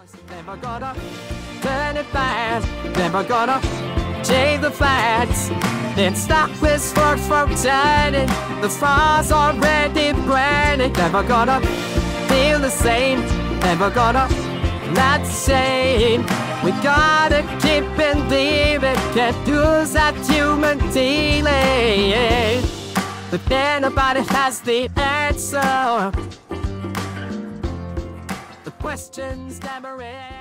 Never gonna turn it back, never gonna change the facts. Then stop this world from turning, the fire's already burning. Never gonna feel the same, never gonna not change. We gotta keep believing, can't lose that human feeling. But then nobody has the answer. The questions never end.